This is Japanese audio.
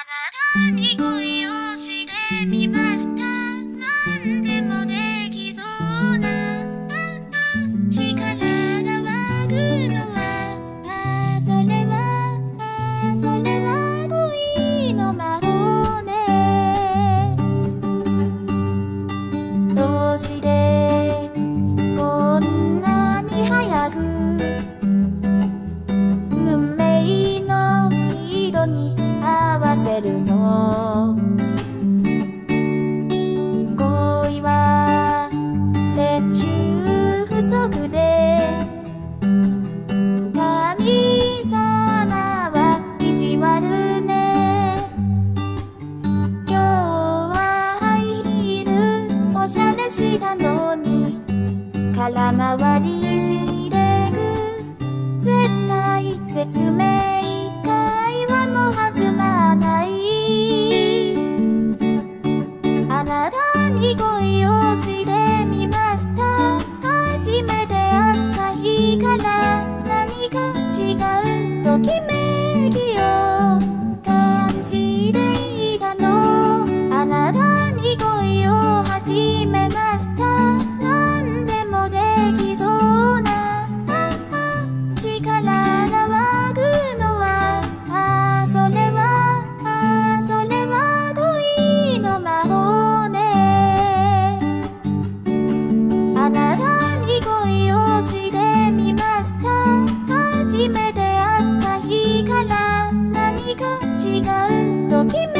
なたに恋をしてみました。何でもできそうな力が湧くのは、それは恋の魔法ね。どうしてこんなに早く運命の人に合わせるの。恋は熱中不足で、神様は意地悪ね。今日はハイヒールおしゃれしたのに空回りしてく。絶対絶命会話も弾まない。あなたに恋をしてみました。初めて会った日から何か違うときめきを感じていたの。あなたに恋を始めました。何でもできそうな力が湧くのは、それは恋の魔法ね。あなたに恋をしてみました。初めて会った日から何か違うときめ